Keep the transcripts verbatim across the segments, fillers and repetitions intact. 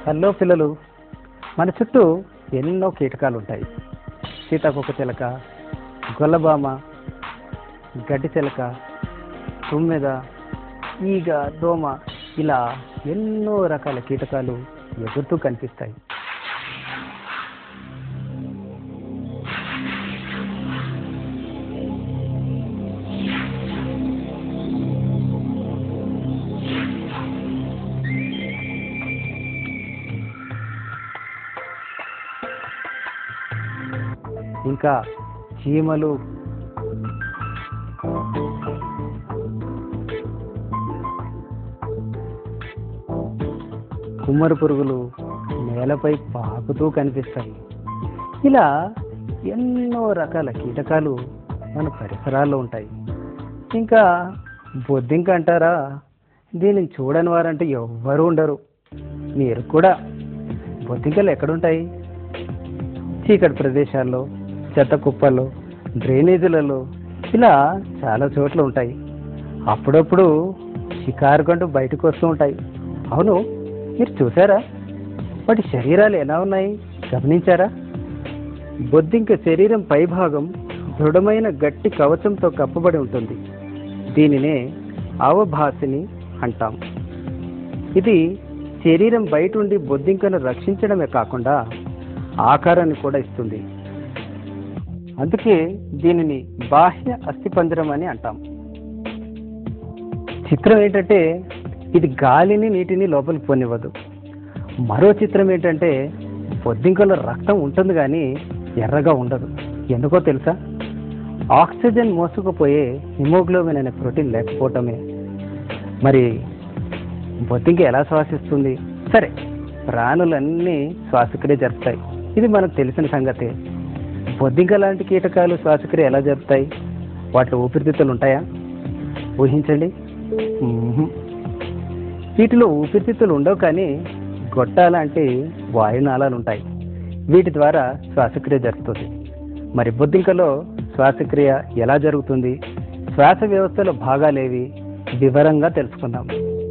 Hello పిల్లలు, మన చుట్టూ ఎన్నో కీటకాలు ఉంటాయి. సీతాకోక చిలక, గొల్లబామ, గడ్డి చిలక, తుమ్మెద, ఈగ, దోమ, ఇలా ఎన్నో రకాల కీటకాలు ఎగురుతూ కనిపిస్తాయి. ఇంకా చీమలు, కుమ్మరి పురుగులు నేలపై పాకుతూ కనిపిస్తాయి. ఇలా ఎన్నో రకాల కీటకాలు మన పరిసరాల్లో ఉంటాయి. ఇంకా బొద్దింక అంటారా, దీనిని చూడని వారంటే ఎవ్వరూ ఉండరు. మీరు కూడా బొద్దింకలు ఎక్కడుంటాయి? చీకటి ప్రదేశాల్లో, చెత్త కుప్పల్లో, డ్రైనేజీలలో, ఇలా చాలా చోట్ల ఉంటాయి. అప్పుడప్పుడు షికారు కంటూ బయటకు వస్తూ ఉంటాయి. అవును, మీరు చూసారా? వాటి శరీరాలు ఎలా ఉన్నాయి గమనించారా? బొద్దింక శరీరం పైభాగం దృఢమైన గట్టి కవచంతో కప్పబడి ఉంటుంది. దీనినే అవభాసిని అంటాం. ఇది శరీరం బయట ఉండి బొద్దింకను రక్షించడమే కాకుండా ఆకారాన్ని కూడా ఇస్తుంది. అందుకే దీనిని బాహ్య అస్థిపంజరం అని అంటాం. చిత్రం ఏంటంటే ఇది గాలిని నీటిని లోపలికి పోనివ్వదు. మరో చిత్రం ఏంటంటే బొద్దింకలో రక్తం ఉంటుంది కానీ ఎర్రగా ఉండదు. ఎందుకో తెలుసా? ఆక్సిజన్ మోసుకుపోయే హిమోగ్లోబిన్ అనే ప్రోటీన్ లేకపోవటమే. మరి బొద్దింక ఎలా శ్వాసిస్తుంది? సరే, ప్రాణులన్నీ శ్వాసక్రియ జరుపుతాయి, ఇది మనకు తెలిసిన సంగతే. బొద్దింక లాంటి కీటకాలు శ్వాసక్రియ ఎలా జరుపుతాయి? వాటిలో ఊపిరితిత్తులు ఉంటాయా? ఊహించండి. వీటిలో ఊపిరితిత్తులు ఉండవు, కానీ గొట్టాలాంటి వాయునాళాలు ఉంటాయి. వీటి ద్వారా శ్వాసక్రియ జరుగుతుంది. మరి బొద్దింకలో శ్వాసక్రియ ఎలా జరుగుతుంది? శ్వాస వ్యవస్థలో భాగాలేవి? వివరంగా తెలుసుకుందాం.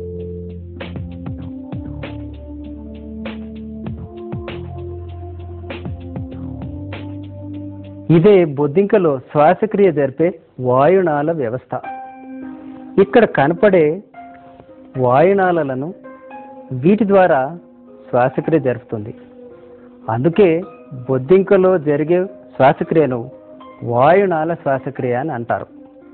ఇదే బొద్దింకలో శ్వాసక్రియ జరిపే వాయునాళ వ్యవస్థ. ఇక్కడ కనపడే వాయునాళాలను వీటి ద్వారా శ్వాసక్రియ జరుపుతుంది. అందుకే బొద్దింకలో జరిగే శ్వాసక్రియను వాయునాళ శ్వాసక్రియ అని అంటారు.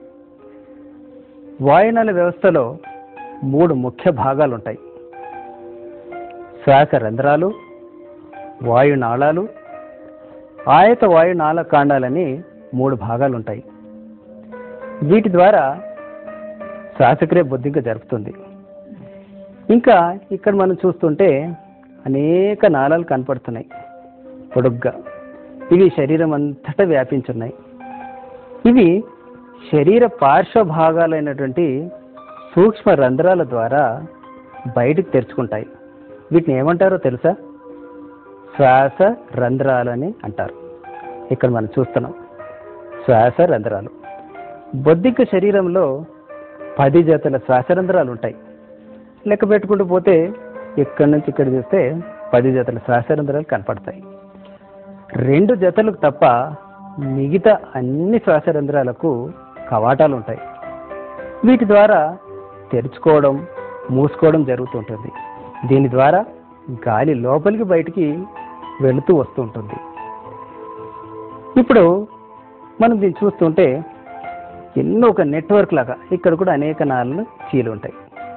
వాయునాళ వ్యవస్థలో మూడు ముఖ్య భాగాలు ఉంటాయి: శ్వాస రంధ్రాలు, వాయునాళాలు, ఆయత వాయునాళ కాండాలని మూడు భాగాలు ఉంటాయి. వీటి ద్వారా శ్వాసక్రియ బొద్దింక జరుపుతుంది. ఇంకా ఇక్కడ మనం చూస్తుంటే అనేక నాళాలు కనపడుతున్నాయి పొడుగ్గా. ఇవి శరీరం అంతటా వ్యాపించున్నాయి. ఇవి శరీర పార్శ్వ భాగాలైనటువంటి సూక్ష్మ రంధ్రాల ద్వారా బయటికి తెరుచుకుంటాయి. వీటిని ఏమంటారో తెలుసా? శ్వాస రంధ్రాలని అంటారు. ఇక్కడ మనం చూస్తున్నాం శ్వాస రంధ్రాలు. బొద్దింక శరీరంలో పది జతల శ్వాస రంధ్రాలు ఉంటాయి. లెక్క పెట్టుకుంటూ పోతే ఇక్కడి నుంచి ఇక్కడ చూస్తే పది జతల శ్వాస రంధ్రాలు కనపడతాయి. రెండు జతలకు తప్ప మిగతా అన్ని శ్వాస రంధ్రాలకు కవాటాలు ఉంటాయి. వీటి ద్వారా తెరుచుకోవడం, మూసుకోవడం జరుగుతుంటుంది. దీని ద్వారా గాలి లోపలికి బయటికి వెళుతూ వస్తూ ఉంటుంది. ఇప్పుడు మనం దీన్ని చూస్తుంటే ఎన్నో ఒక నెట్వర్క్ లాగా ఇక్కడ కూడా అనేక నాళాలు చీలు ఉంటాయి.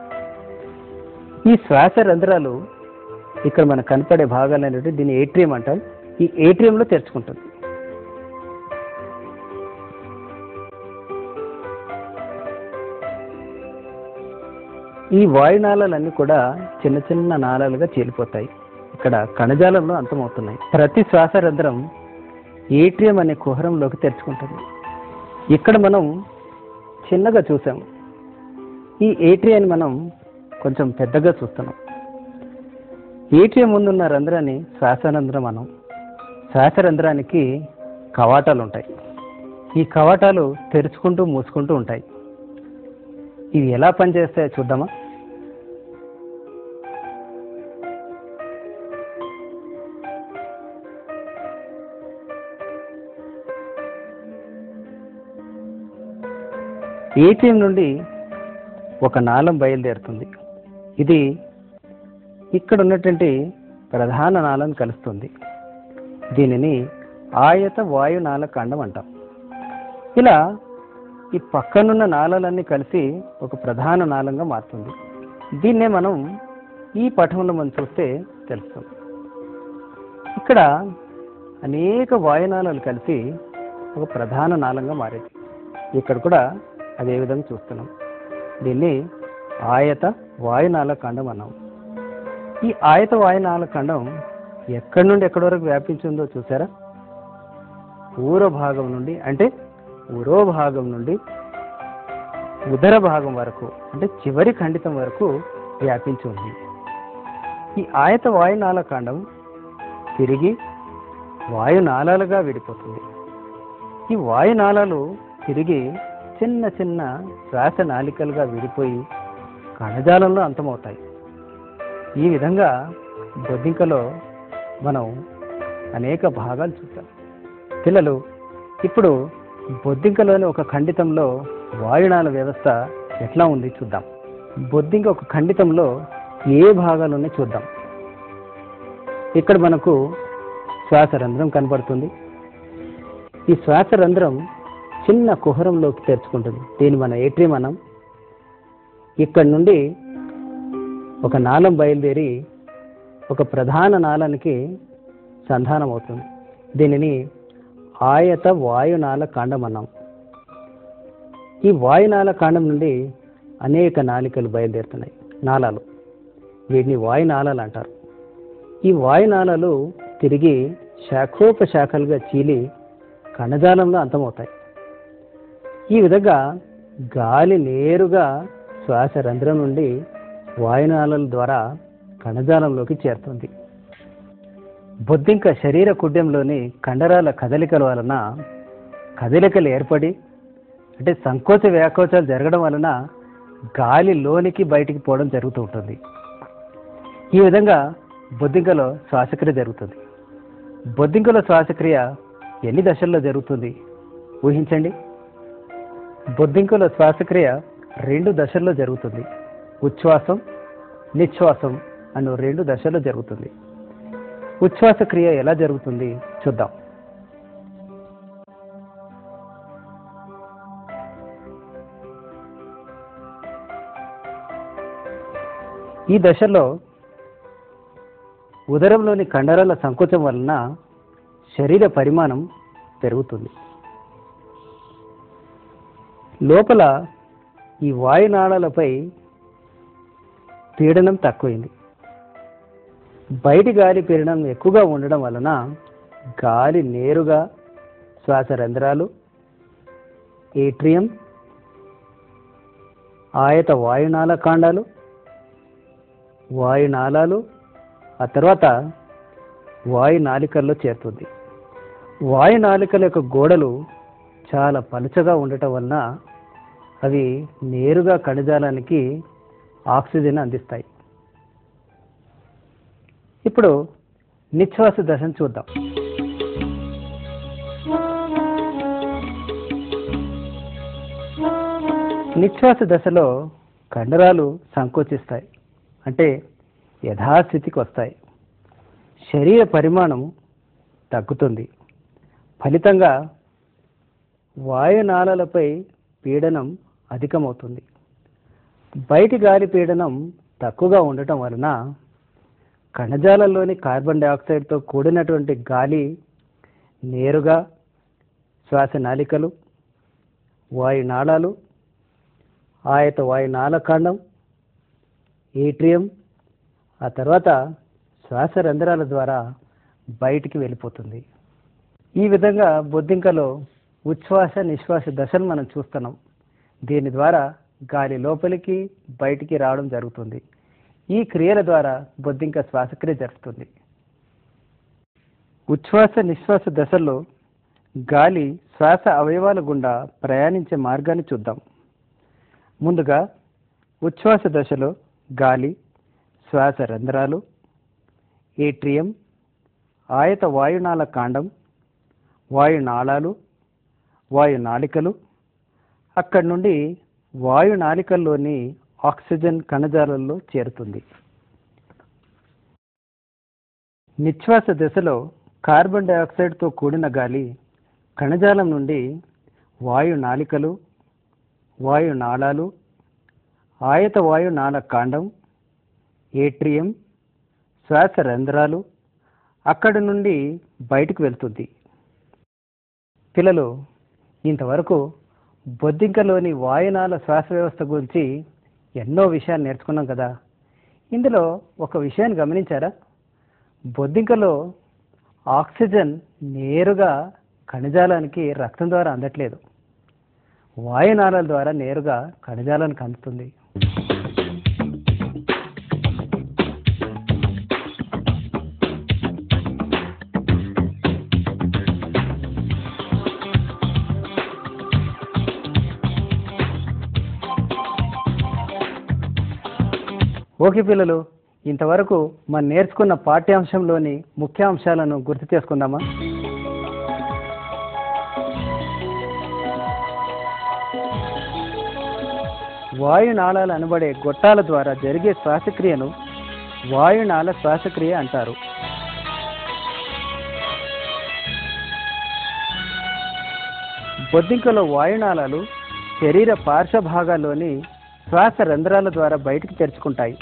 ఈ శ్వాస రంధ్రాలు ఇక్కడ మనకు కనపడే భాగాలు అనేవి దీన్ని ఏట్రియం అంటాం. ఈ ఏట్రియంలో తెరుచుకుంటుంది. ఈ వాయునాళాలన్నీ కూడా చిన్న చిన్న నాళాలుగా చీలిపోతాయి. ఇక్కడ కణజాలంలో అంతమవుతున్నాయి. ప్రతి శ్వాస రంధ్రం ఏట్రియం అనే కుహరంలోకి తెరుచుకుంటుంది. ఇక్కడ మనం చిన్నగా చూసాం. ఈ ఏట్రియాన్ని మనం కొంచెం పెద్దగా చూస్తున్నాం. ఏట్రియం ముందున్న రంధ్రాన్ని శ్వాసరంధ్రం మనం. శ్వాసరంధ్రానికి కవాటాలు ఉంటాయి. ఈ కవాటాలు తెరుచుకుంటూ మూసుకుంటూ ఉంటాయి. ఇవి ఎలా పనిచేస్తాయో చూద్దామా? ఏటీఎం నుండి ఒక నాళం బయలుదేరుతుంది. ఇది ఇక్కడ ఉన్నటువంటి ప్రధాన నాళం కలుస్తుంది. దీనిని ఆయత వాయునాళ కాండం అంటాం. ఇలా ఈ పక్కనున్న నాళాలన్నీ కలిసి ఒక ప్రధాన నాళంగా మారుతుంది. దీన్నే మనం ఈ పటంలో మనం చూస్తే తెలుస్తుంది. ఇక్కడ అనేక వాయునాళాలు కలిసి ఒక ప్రధాన నాళంగా మారేది. ఇక్కడ కూడా అదే విధంగా చూస్తున్నాం. దీన్ని ఆయత వాయునాళ ఖండం అన్నాం. ఈ ఆయత వాయునాళ ఖండం ఎక్కడి నుండి ఎక్కడి వరకు వ్యాపించిందో చూసారా? పూర్వ భాగం నుండి అంటే ఉరో భాగం నుండి ఉదర భాగం వరకు అంటే చివరి ఖండితం వరకు వ్యాపించి ఉంది. ఈ ఆయత వాయునాళ ఖండం తిరిగి వాయునాళాలుగా విడిపోతుంది. ఈ వాయునాళాలు తిరిగి చిన్న చిన్న శ్వాస నాళికలుగా విడిపోయి కణజాలంలో అంతమవుతాయి. ఈ విధంగా బొద్దింకలో మనం అనేక భాగాలు చూసాం. పిల్లలు, ఇప్పుడు బొద్దింకలోని ఒక ఖండితంలో వాయునాళ వ్యవస్థ ఎట్లా ఉంది చూద్దాం. బొద్దింక ఒక ఖండితంలో ఏ భాగాలు ఉన్నాయి చూద్దాం. ఇక్కడ మనకు శ్వాసరంధ్రం కనబడుతుంది. ఈ శ్వాసరంధ్రం చిన్న కుహరంలోకి తెరుచుకుంటుంది. దీన్ని మన ఏట్రియం అనం. ఇక్కడ నుండి ఒక నాళం బయలుదేరి ఒక ప్రధాన నాళానికి సంధానం అవుతుంది. దీనిని ఆయత వాయునాళ కాండం అన్నాం. ఈ వాయునాళ కాండం నుండి అనేక నాళికలు బయలుదేరుతున్నాయి, నాళాలు. వీటిని వాయునాళాలు అంటారు. ఈ వాయునాళాలు తిరిగి శాఖోపశాఖలుగా చీలి కణజాలంలో అంతమవుతాయి. ఈ విధంగా గాలి నేరుగా శ్వాస రంధ్రం నుండి వాయునాళాల ద్వారా కణజాలంలోకి చేరుతుంది. బొద్దింక శరీర కుడ్యంలోని కండరాల కదలికల వలన కదలికలు ఏర్పడి అంటే సంకోచ వ్యాకోచాలు జరగడం వలన గాలి లోనికి బయటికి పోవడం జరుగుతూ ఉంటుంది. ఈ విధంగా బొద్దింకలో శ్వాసక్రియ జరుగుతుంది. బొద్దింకలో శ్వాసక్రియ ఎన్ని దశల్లో జరుగుతుంది ఊహించండి. బొద్దింకలో శ్వాసక్రియ రెండు దశల్లో జరుగుతుంది. ఉచ్ఛ్వాసం, నిశ్వాసం అను రెండు దశల్లో జరుగుతుంది. ఉచ్ఛ్వాస క్రియ ఎలా జరుగుతుంది చూద్దాం. ఈ దశలో ఉదరంలోని కండరాల సంకోచం వలన శరీర పరిమాణం పెరుగుతుంది. లోపల ఈ వాయునాళాలపై పీడనం తక్కువైంది. బయటి గాలి పీడనం ఎక్కువగా ఉండడం వలన గాలి నేరుగా శ్వాస రంధ్రాలు, ఏట్రియం, ఆయత వాయునాళ కాండాలు, వాయునాళాలు, ఆ తర్వాత వాయునాళికల్లో చేరుతుంది. వాయునాళికల యొక్క గోడలు చాలా పలుచగా ఉండటం వలన అవి నేరుగా కణజాలానికి ఆక్సిజన్ అందిస్తాయి. ఇప్పుడు నిశ్వాస దశను చూద్దాం. నిశ్వాస దశలో కండరాలు సంకోచిస్తాయి, అంటే యథాస్థితికి వస్తాయి. శరీర పరిమాణం తగ్గుతుంది. ఫలితంగా వాయునాళాలపై పీడనం అధికమవుతుంది. బయటి గాలి పీడనం తక్కువగా ఉండటం వలన కణజాలంలోని కార్బన్ డైఆక్సైడ్తో కూడినటువంటి గాలి నేరుగా శ్వాస నాళికలు, వాయునాళాలు, ఆయత వాయునాళకాండం, ఏట్రియం, ఆ తర్వాత శ్వాస రంధ్రాల ద్వారా బయటికి వెళ్ళిపోతుంది. ఈ విధంగా బొద్దింకలో ఉచ్ఛ్వాస నిశ్వాస దశను మనం చూస్తున్నాం. దీని ద్వారా గాలి లోపలికి బయటికి రావడం జరుగుతుంది. ఈ క్రియల ద్వారా బొద్దింక శ్వాసక్రియ జరుగుతుంది. ఉచ్ఛ్వాస నిశ్వాస దశల్లో గాలి శ్వాస అవయవాల గుండా ప్రయాణించే మార్గాన్ని చూద్దాం. ముందుగా ఉచ్ఛ్వాస దశలో గాలి శ్వాస రంధ్రాలు, ఏట్రియం, ఆయత వాయునాళ కాండం, వాయునాళాలు, వాయునాళికలు, అక్కడి నుండి వాయు నాళికల్లోని ఆక్సిజన్ కణజాలంలో చేరుతుంది. నిశ్వాస దశలో కార్బన్ డయాక్సైడ్తో కూడిన గాలి కణజాలం నుండి వాయు నాళికలు, వాయు నాళాలు, ఆయత వాయు నాళ కాండం, ఏట్రియం, శ్వాస రంధ్రాలు అక్కడి నుండి బయటకు వెళ్తుంది. పిల్లలు, ఇంతవరకు బొద్దింకలోని వాయునాళ శ్వాస వ్యవస్థ గురించి ఎన్నో విషయాలు నేర్చుకున్నాం కదా. ఇందులో ఒక విషయాన్ని గమనించారా? బొద్దింకలో ఆక్సిజన్ నేరుగా కణజాలానికి రక్తం ద్వారా అందట్లేదు, వాయునాళాల ద్వారా నేరుగా కణజాలానికి అందుతుంది. ఓకే పిల్లలు, ఇంతవరకు మనం నేర్చుకున్న పాఠ్యాంశంలోని ముఖ్యాంశాలను గుర్తు చేసుకుందామా? వాయునాళాలు అనబడే గొట్టాల ద్వారా జరిగే శ్వాసక్రియను వాయునాళ శ్వాసక్రియ అంటారు. బొద్దింకలో వాయునాళాలు శరీర పార్శ్వ భాగాల్లోని శ్వాస రంధ్రాల ద్వారా బయటికి తెరుచుకుంటాయి.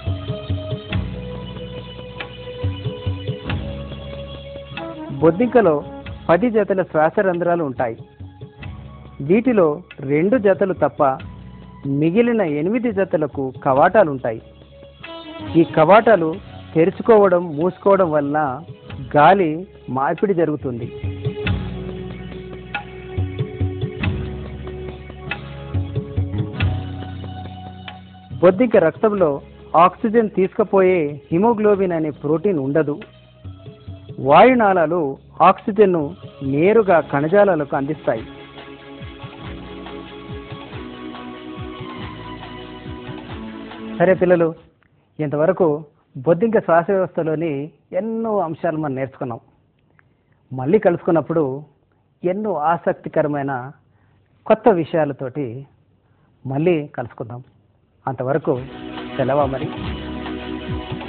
బొద్దింకలో పది జతల శ్వాస రంధ్రాలు ఉంటాయి. వీటిలో రెండు జతలు తప్ప మిగిలిన ఎనిమిది జతలకు కవాటాలు ఉంటాయి. ఈ కవాటాలు తెరుచుకోవడం మూసుకోవడం వల్ల గాలి మార్పిడి జరుగుతుంది. బొద్దింక రక్తంలో ఆక్సిజన్ తీసుకుపోయే హిమోగ్లోబిన్ అనే ప్రోటీన్ ఉండదు. వాయునాళాలు ఆక్సిజన్ను నేరుగా కణజాలాలకు అందిస్తాయి. సరే పిల్లలు, ఇంతవరకు బొద్దింక శ్వాస వ్యవస్థలోని ఎన్నో అంశాలు మనం నేర్చుకున్నాం. మళ్ళీ కలుసుకున్నప్పుడు ఎన్నో ఆసక్తికరమైన కొత్త విషయాలతోటి మళ్ళీ కలుసుకుందాం. అంతవరకు సెలవా మరి.